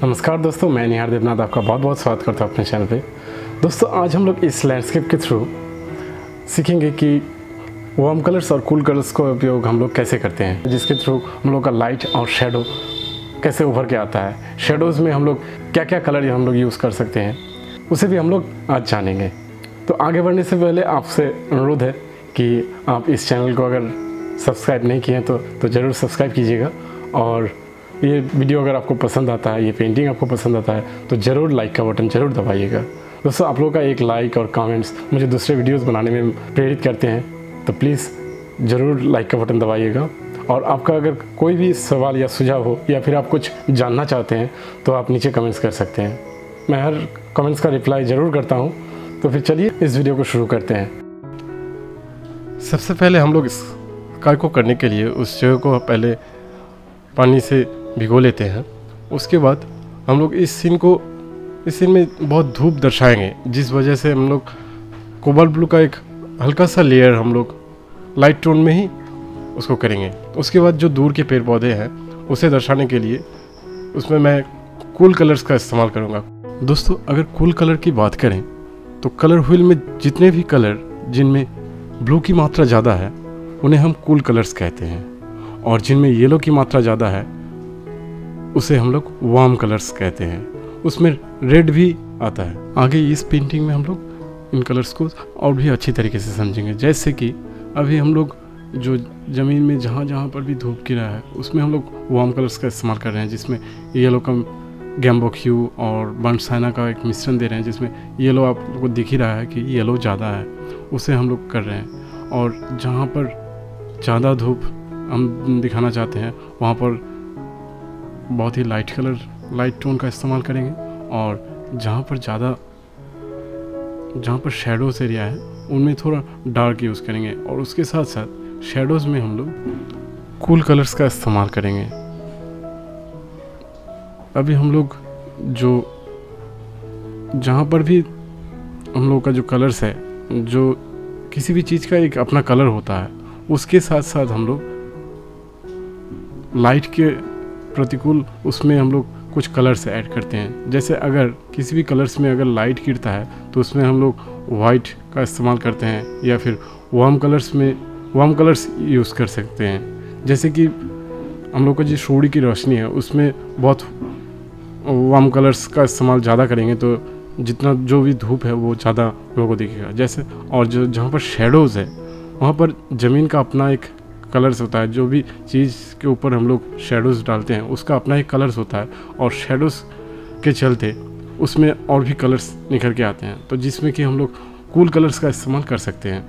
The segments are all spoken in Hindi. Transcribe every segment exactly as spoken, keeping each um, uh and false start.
नमस्कार दोस्तों, मैं निहार देवनाथ आपका बहुत बहुत स्वागत करता हूँ अपने चैनल पे। दोस्तों आज हम लोग इस लैंडस्केप के थ्रू सीखेंगे कि वार्म कलर्स और कूल कलर्स का उपयोग हम लोग कैसे करते हैं, जिसके थ्रू हम लोग का लाइट और शेडो कैसे उभर के आता है। शेडोज़ में हम लोग क्या क्या कलर हम लोग यूज़ कर सकते हैं, उसे भी हम लोग आज जानेंगे। तो आगे बढ़ने से पहले आपसे अनुरोध है कि आप इस चैनल को अगर सब्सक्राइब नहीं किए हैं तो तो ज़रूर सब्सक्राइब कीजिएगा, और ये वीडियो अगर आपको पसंद आता है, ये पेंटिंग आपको पसंद आता है तो ज़रूर लाइक का बटन ज़रूर दबाइएगा। दोस्तों आप लोगों का एक लाइक और कमेंट्स मुझे दूसरे वीडियोस बनाने में प्रेरित करते हैं, तो प्लीज़ ज़रूर लाइक का बटन दबाइएगा। और आपका अगर कोई भी सवाल या सुझाव हो या फिर आप कुछ जानना चाहते हैं तो आप नीचे कमेंट्स कर सकते हैं, मैं हर कमेंट्स का रिप्लाई ज़रूर करता हूँ। तो फिर चलिए इस वीडियो को शुरू करते हैं। सबसे पहले हम लोग इस कार्य को करने के लिए उस जगह को पहले पानी से भिगो लेते हैं। उसके बाद हम लोग इस सीन को इस सीन में बहुत धूप दर्शाएंगे, जिस वजह से हम लोग कोबाल्ट ब्लू का एक हल्का सा लेयर हम लोग लाइट टोन में ही उसको करेंगे। उसके बाद जो दूर के पेड़ पौधे हैं उसे दर्शाने के लिए उसमें मैं कूल कलर्स का इस्तेमाल करूँगा। दोस्तों अगर कूल कलर की बात करें तो कलर व्हील में जितने भी कलर जिनमें ब्लू की मात्रा ज़्यादा है उन्हें हम कूल कलर्स कहते हैं, और जिनमें येलो की मात्रा ज़्यादा है उसे हम लोग वार्म कलर्स कहते हैं। उसमें रेड भी आता है। आगे इस पेंटिंग में हम लोग इन कलर्स को और भी अच्छी तरीके से समझेंगे। जैसे कि अभी हम लोग जो ज़मीन में जहाँ जहाँ पर भी धूप गिरा है उसमें हम लोग वार्म कलर्स का इस्तेमाल कर रहे हैं, जिसमें येलो का गैम्बोक ह्यू और बर्न साइना का एक मिश्रण दे रहे हैं, जिसमें येलो आप लोग को दिख ही रहा है कि येलो ज़्यादा है, उसे हम लोग कर रहे हैं। और जहाँ पर ज़्यादा धूप हम दिखाना चाहते हैं वहाँ पर बहुत ही लाइट कलर लाइट टोन का इस्तेमाल करेंगे, और जहाँ पर ज़्यादा जहाँ पर शेडोज़ एरिया है उनमें थोड़ा डार्क यूज़ करेंगे, और उसके साथ साथ शेडोज़ में हम लोग कूल कलर्स का इस्तेमाल करेंगे। अभी हम लोग जो जहाँ पर भी हम लोग का जो कलर्स है, जो किसी भी चीज़ का एक अपना कलर होता है, उसके साथ साथ हम लोग लाइट के प्रतिकूल उसमें हम लोग कुछ कलर्स ऐड करते हैं। जैसे अगर किसी भी कलर्स में अगर लाइट गिरता है तो उसमें हम लोग वाइट का इस्तेमाल करते हैं, या फिर वार्म कलर्स में वार्म कलर्स यूज़ कर सकते हैं। जैसे कि हम लोग का जो सूर्य की रोशनी है उसमें बहुत वार्म कलर्स का इस्तेमाल ज़्यादा करेंगे, तो जितना जो भी धूप है वो ज़्यादा लोगों को दिखेगा। जैसे और जो जहाँ पर शेडोज़ है वहाँ पर ज़मीन का अपना एक कलर्स होता है। जो भी चीज़ के ऊपर हम लोग शेडोज़ डालते हैं उसका अपना एक कलर्स होता है, और शेडोज़ के चलते उसमें और भी कलर्स निखर के आते हैं, तो जिसमें कि हम लोग कूल कलर्स का इस्तेमाल कर सकते हैं।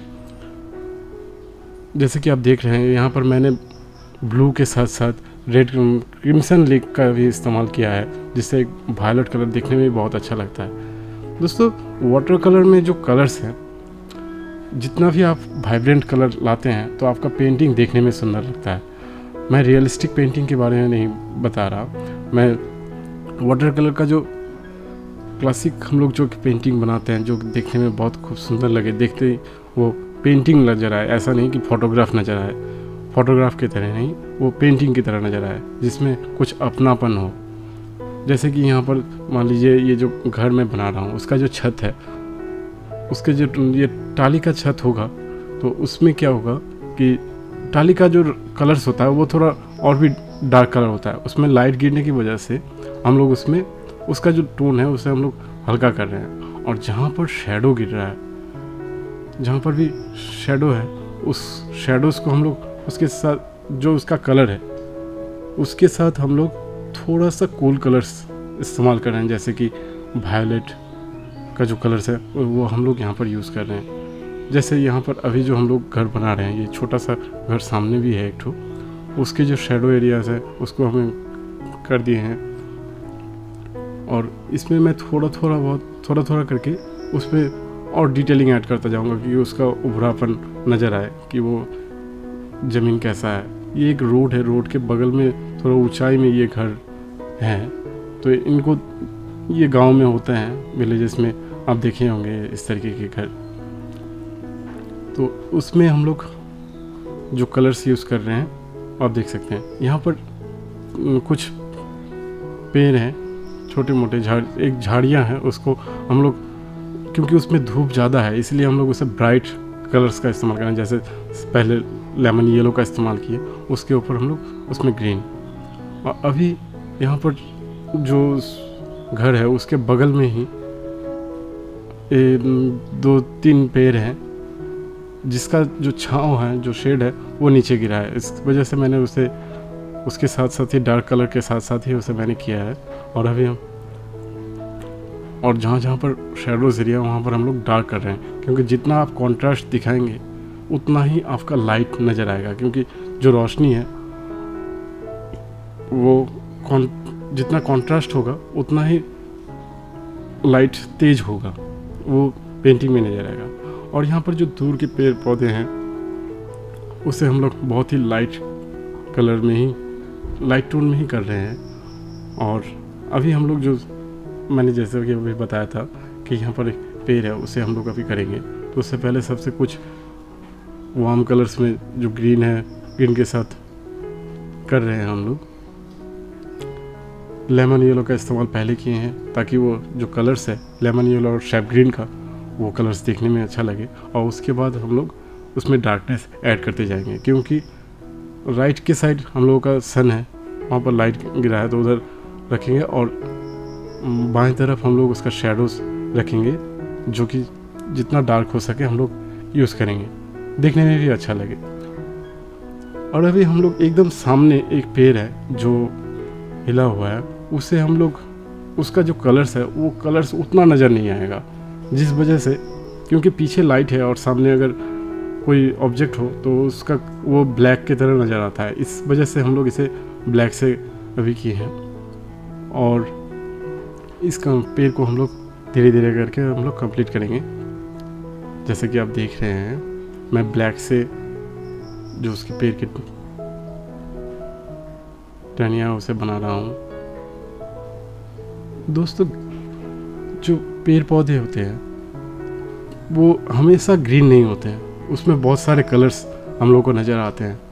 जैसे कि आप देख रहे हैं यहाँ पर मैंने ब्लू के साथ साथ रेड क्रिम्सन लेक का भी इस्तेमाल किया है, जिससे एक वायलेट कलर देखने में भी बहुत अच्छा लगता है। दोस्तों वाटर कलर में जो कलर्स हैं, जितना भी आप वाइब्रेंट कलर लाते हैं तो आपका पेंटिंग देखने में सुंदर लगता है। मैं रियलिस्टिक पेंटिंग के बारे में नहीं बता रहा, मैं वाटर कलर का जो क्लासिक हम लोग जो पेंटिंग बनाते हैं, जो देखने में बहुत खूब सुंदर लगे, देखते ही वो पेंटिंग नज़र आए, ऐसा नहीं कि फ़ोटोग्राफ नज़र आए, फ़ोटोग्राफ की तरह नहीं, वो पेंटिंग की तरह नज़र आए, जिसमें कुछ अपनापन हो। जैसे कि यहाँ पर मान लीजिए ये जो घर मैं बना रहा हूँ उसका जो छत है, उसके जो ये टाली का छत होगा तो उसमें क्या होगा कि टाली का जो कलर्स होता है वो थोड़ा और भी डार्क कलर होता है। उसमें लाइट गिरने की वजह से हम लोग उसमें उसका जो टोन है उसे हम लोग हल्का कर रहे हैं। और जहाँ पर शेडो गिर रहा है, जहाँ पर भी शेडो है, उस शेडोज़ को हम लोग उसके साथ जो उसका कलर है उसके साथ हम लोग थोड़ा सा कूल कलर्स इस्तेमाल कर रहे हैं। जैसे कि वायलेट का जो कलर्स है वो हम लोग यहाँ पर यूज़ कर रहे हैं। जैसे यहाँ पर अभी जो हम लोग घर बना रहे हैं, ये छोटा सा घर सामने भी है एक ठो, उसके जो शेडो एरियाज़ है उसको हमें कर दिए हैं, और इसमें मैं थोड़ा थोड़ा बहुत थोड़ा थोड़ा करके उस पर और डिटेलिंग ऐड करता जाऊँगा कि उसका उभरापन नज़र आए कि वो ज़मीन कैसा है। ये एक रोड है, रोड के बगल में थोड़ा ऊंचाई में ये घर है, तो इनको ये गांव में होते हैं, विलेजेस में आप देखे होंगे इस तरीके के घर। तो उसमें हम लोग जो कलर्स यूज़ कर रहे हैं आप देख सकते हैं। यहाँ पर कुछ पेड़ हैं छोटे मोटे झाड़ एक झाड़ियाँ हैं, उसको हम लोग, क्योंकि उसमें धूप ज़्यादा है इसलिए हम लोग उसे ब्राइट कलर्स का इस्तेमाल करें। जैसे पहले लेमन येलो का इस्तेमाल किए, उसके ऊपर हम लोग उसमें ग्रीन। और अभी यहाँ पर जो घर है उसके बगल में ही ए, दो तीन पेड़ हैं जिसका जो छांव है, जो शेड है वो नीचे गिरा है। इस वजह से मैंने उसे उसके साथ साथ ही डार्क कलर के साथ साथ ही उसे मैंने किया है। और अभी हम और जहाँ जहाँ पर शेडोज एरिया वहाँ पर हम लोग डार्क कर रहे हैं, क्योंकि जितना आप कॉन्ट्रास्ट दिखाएंगे उतना ही आपका लाइट नज़र आएगा। क्योंकि जो रोशनी है वो कौन जितना कॉन्ट्रास्ट होगा उतना ही लाइट तेज होगा, वो पेंटिंग में नज़र आएगा। और यहाँ पर जो दूर के पेड़ पौधे हैं उसे हम लोग बहुत ही लाइट कलर में ही, लाइट टोन में ही कर रहे हैं। और अभी हम लोग जो मैंने जैसे कि अभी बताया था कि यहाँ पर एक पेड़ है उसे हम लोग अभी करेंगे, तो उससे पहले सबसे कुछ वार्म कलर्स में जो ग्रीन है, ग्रीन के साथ कर रहे हैं हम लोग। लेमन येलो का इस्तेमाल पहले किए हैं ताकि वो जो कलर्स है लेमन येलो और शैप ग्रीन का, वो कलर्स देखने में अच्छा लगे। और उसके बाद हम लोग उसमें डार्कनेस ऐड करते जाएंगे, क्योंकि राइट के साइड हम लोगों का सन है, वहाँ पर लाइट गिरा है तो उधर रखेंगे। और बाएं तरफ हम लोग उसका शेडोज रखेंगे, जो कि जितना डार्क हो सके हम लोग यूज़ करेंगे, देखने में भी अच्छा लगे। और अभी हम लोग एकदम सामने एक पेड़ है जो हिला हुआ है, उसे हम लोग उसका जो कलर्स है वो कलर्स उतना नज़र नहीं आएगा, जिस वजह से क्योंकि पीछे लाइट है और सामने अगर कोई ऑब्जेक्ट हो तो उसका वो ब्लैक की तरह नज़र आता है। इस वजह से हम लोग इसे ब्लैक से अभी किए हैं। और इस पेड़ को हम लोग धीरे धीरे करके हम लोग कंप्लीट करेंगे। जैसे कि आप देख रहे हैं मैं ब्लैक से जो उसके पेड़ की टहनियाँ उसे बना रहा हूँ। दोस्तों, जो पेड़ पौधे होते हैं वो हमेशा ग्रीन नहीं होते हैं, उसमें बहुत सारे कलर्स हम लोगों को नज़र आते हैं।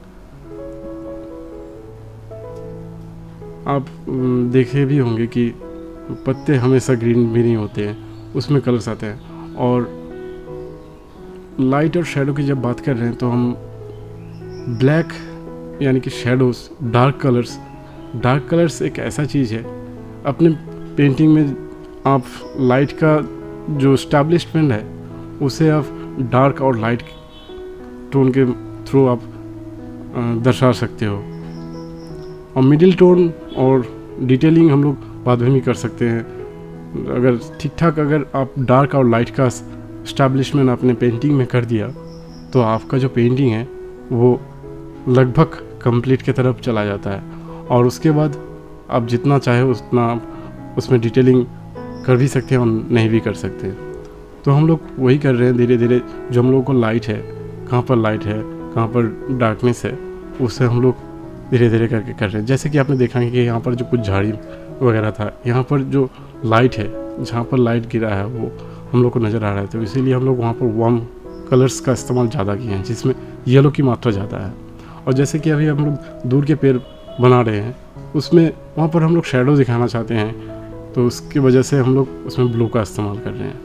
आप देखे भी होंगे कि पत्ते हमेशा ग्रीन भी नहीं होते हैं, उसमें कलर्स आते हैं। और लाइट और शेडो की जब बात कर रहे हैं तो हम ब्लैक यानी कि shadows, dark colours dark colours एक ऐसा चीज़ है, अपने पेंटिंग में आप लाइट का जो एस्टैब्लिशमेंट है उसे आप डार्क और लाइट टोन के थ्रू आप दर्शा सकते हो। और मिडिल टोन और डिटेलिंग हम लोग बाद में भी कर सकते हैं। अगर ठीक ठाक अगर आप डार्क और लाइट का एस्टैब्लिशमेंट अपने पेंटिंग में कर दिया तो आपका जो पेंटिंग है वो लगभग कंप्लीट की तरफ चला जाता है। और उसके बाद आप जितना चाहे उतना आप उसमें डिटेलिंग कर भी सकते हैं और नहीं भी कर सकते। तो हम लोग वही कर रहे हैं धीरे धीरे। जो हम लोगों को लाइट है, कहाँ पर लाइट है, कहाँ पर डार्कनेस है, उससे हम लोग धीरे धीरे करके कर रहे हैं। जैसे कि आपने देखा कि यहाँ पर जो कुछ झाड़ी वगैरह था, यहाँ पर जो लाइट है, जहाँ पर लाइट गिरा है वो हम लोग को नज़र आ रहा है, तो इसीलिए हम लोग वहाँ पर वार्म कलर्स का इस्तेमाल ज़्यादा किए हैं, जिसमें येलो की मात्रा ज़्यादा है। और जैसे कि अभी हम लोग दूर के पेड़ बना रहे हैं, उसमें वहाँ पर हम लोग शेडो दिखाना चाहते हैं, तो उसकी वजह से हम लोग उसमें ब्लू का इस्तेमाल कर रहे हैं।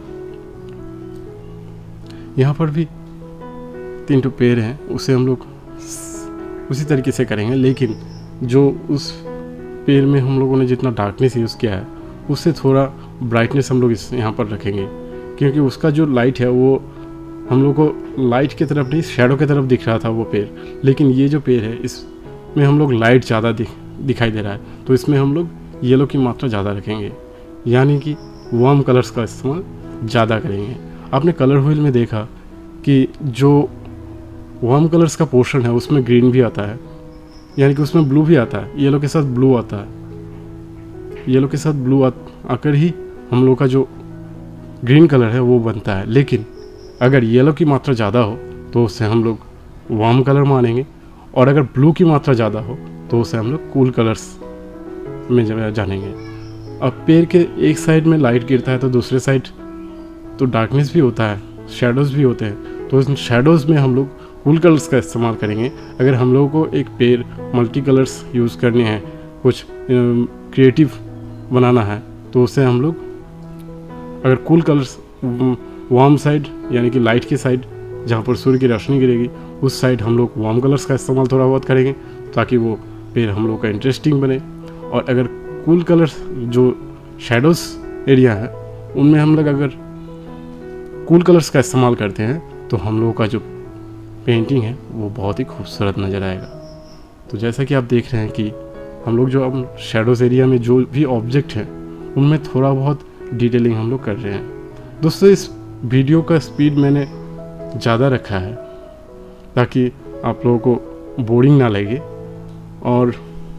यहाँ पर भी तीन टू पेड़ हैं, उसे हम लोग उसी तरीके से करेंगे, लेकिन जो उस पेड़ में हम लोगों ने जितना डार्कनेस यूज़ किया है उससे थोड़ा ब्राइटनेस हम लोग इस यहाँ पर रखेंगे, क्योंकि उसका जो लाइट है वो हम लोग को लाइट की तरफ नहीं शैडो की तरफ दिख रहा था वो पेड़, लेकिन ये जो पेड़ है इसमें हम लोग लाइट ज़्यादा दिख दिखाई दे रहा है, तो इसमें हम लोग येलो की मात्रा ज़्यादा रखेंगे, यानी कि वार्म कलर्स का इस्तेमाल ज़्यादा करेंगे। आपने कलर व्हील में देखा कि जो वार्म कलर्स का पोर्शन है उसमें ग्रीन भी आता है, यानी कि उसमें ब्लू भी आता है, येलो के साथ ब्लू आता है, येलो के साथ ब्लू आ, आकर ही हम लोग का जो ग्रीन कलर है वो बनता है। लेकिन अगर येलो की मात्रा ज़्यादा हो तो उसे हम लोग वार्म कलर मानेंगे, और अगर ब्लू की मात्रा ज़्यादा हो तो उसे हम लोग कूल कलर्स में जानेंगे। अब पेड़ के एक साइड में लाइट गिरता है तो दूसरे साइड तो डार्कनेस भी होता है, शेडोज़ भी होते हैं, तो उस शेडोज़ में हम लोग कूल कलर्स का इस्तेमाल करेंगे। अगर हम लोगों को एक पेड़ मल्टी कलर्स यूज़ करने हैं, कुछ क्रिएटिव बनाना है तो उसे हम लोग अगर कूल कलर्स वार्म साइड यानी कि लाइट की साइड जहाँ पर सूर्य की रोशनी गिरेगी उस साइड हम लोग वार्म कलर्स का इस्तेमाल थोड़ा बहुत करेंगे ताकि वो पेड़ हम लोग का इंटरेस्टिंग बने। और अगर कूल कलर्स जो शेडोज़ एरिया है उनमें हम लोग अगर कूल कलर्स का इस्तेमाल करते हैं तो हम लोगों का जो पेंटिंग है वो बहुत ही खूबसूरत नज़र आएगा। तो जैसा कि आप देख रहे हैं कि हम लोग जो अब शेडोज़ एरिया में जो भी ऑब्जेक्ट हैं उनमें थोड़ा बहुत डिटेलिंग हम लोग कर रहे हैं। दोस्तों इस वीडियो का स्पीड मैंने ज़्यादा रखा है ताकि आप लोगों को बोरिंग ना लगे। और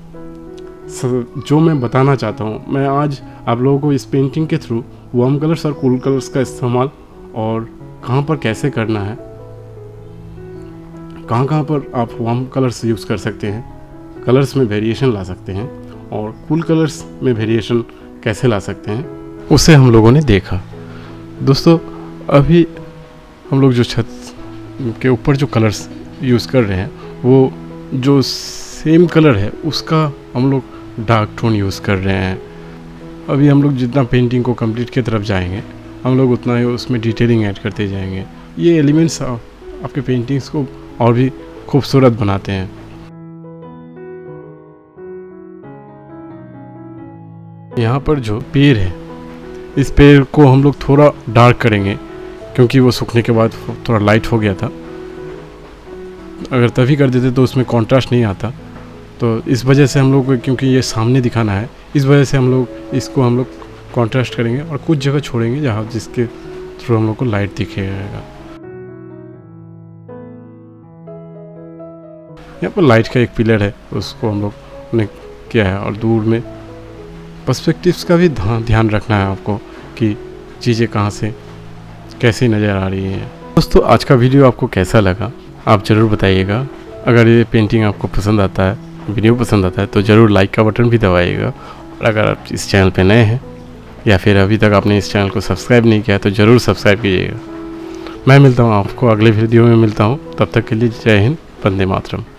जो मैं बताना चाहता हूँ, मैं आज आप लोगों को इस पेंटिंग के थ्रू वार्म कलर्स और कूल कलर्स का इस्तेमाल और कहाँ पर कैसे करना है, कहाँ कहाँ पर आप वार्म कलर्स यूज़ कर सकते हैं, कलर्स में वेरिएशन ला सकते हैं और कूल कलर्स में वेरिएशन कैसे ला सकते हैं, उसे हम लोगों ने देखा। दोस्तों अभी हम लोग जो छत के ऊपर जो कलर्स यूज़ कर रहे हैं वो जो सेम कलर है उसका हम लोग डार्क टोन यूज़ कर रहे हैं। अभी हम लोग जितना पेंटिंग को कंप्लीट की तरफ जाएंगे हम लोग उतना ही उसमें डिटेलिंग ऐड करते जाएंगे। ये एलिमेंट्स आपके पेंटिंग्स को और भी खूबसूरत बनाते हैं। यहाँ पर जो पेड़ है इस पेड़ को हम लोग थोड़ा डार्क करेंगे क्योंकि वो सूखने के बाद थोड़ा लाइट हो गया था। अगर तभी कर देते तो उसमें कॉन्ट्रास्ट नहीं आता, तो इस वजह से हम लोग, क्योंकि ये सामने दिखाना है, इस वजह से हम लोग इसको हम लोग कॉन्ट्रास्ट करेंगे और कुछ जगह छोड़ेंगे जहाँ जिसके थ्रू हम लोग को लाइट दिखेगा। यहाँ पर लाइट का एक पिलर है उसको हम लोग ने किया है और दूर में पर्सपेक्टिव्स का भी ध्यान रखना है आपको कि चीज़ें कहाँ से कैसे नज़र आ रही हैं। दोस्तों आज का वीडियो आपको कैसा लगा आप ज़रूर बताइएगा। अगर ये पेंटिंग आपको पसंद आता है, वीडियो पसंद आता है तो ज़रूर लाइक का बटन भी दबाइएगा। और अगर आप इस चैनल पे नए हैं या फिर अभी तक आपने इस चैनल को सब्सक्राइब नहीं किया तो ज़रूर सब्सक्राइब कीजिएगा। मैं मिलता हूँ आपको अगले वीडियो में मिलता हूँ, तब तक के लिए जय हिंद, वंदे मातरम।